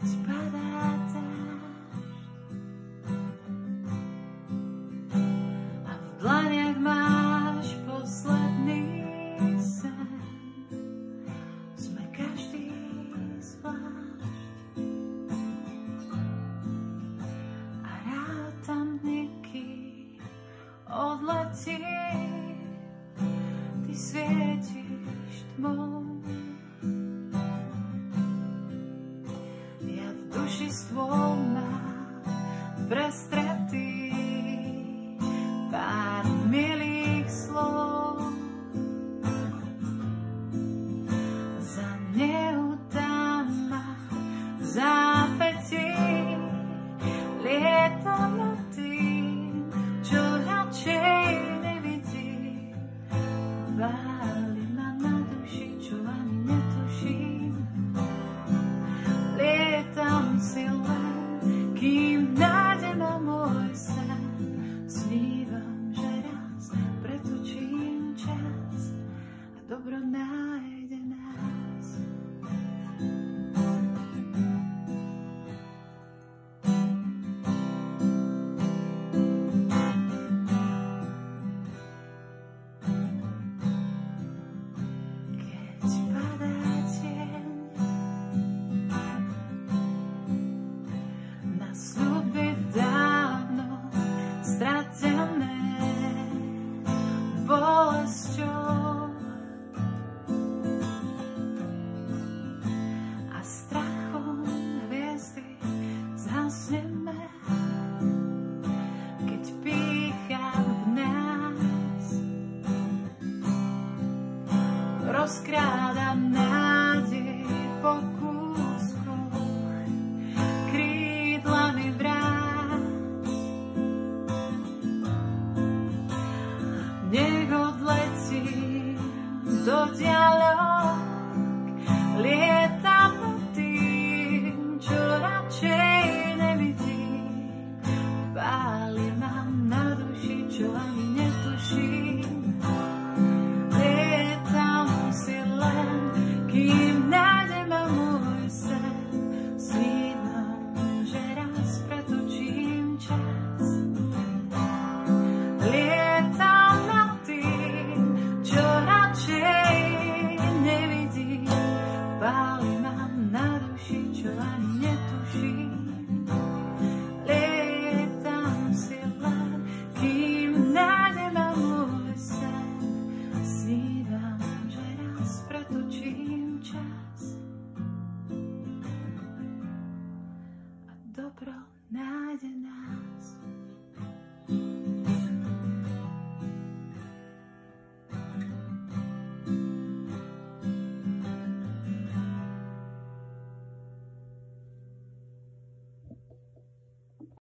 padá dážď a v dlaniach máš posledný sen, sme každý zvlášť a rátam dny, kým odletí, ty svietiš tmou. Ja v duši stôl mám prestretý pár milých slov. Za neutám ma v zápätí, lietam nad tým, čo radšej nevidím. Váli ma na duši, čo ani netuším. Lietam si len, kým nájdem na môj sen. Snívam, že raz pretočím čas a dobro nájde nás. Keď padá tieň na sľuby dávno stratené bolesťou a strachom hviezdy zhasneme, keď pýcha v nás rozkráda nádej po kúskoch krídlami brán. Nech odletím do diaľok, lietam nad tým, čo radšej nevidím. Páli ma na duši, čo ani netuším. Lietam si len, kým nájdem na môj sen. Snívam, že raz pretočím čas. Lietam nad tým, čo radšej nevidím. Páli ma na duši, čo ani netuším. Lietam si len, kým nájdem na môj sen. Snívam, že raz pretočím čas a dobro nájde nás.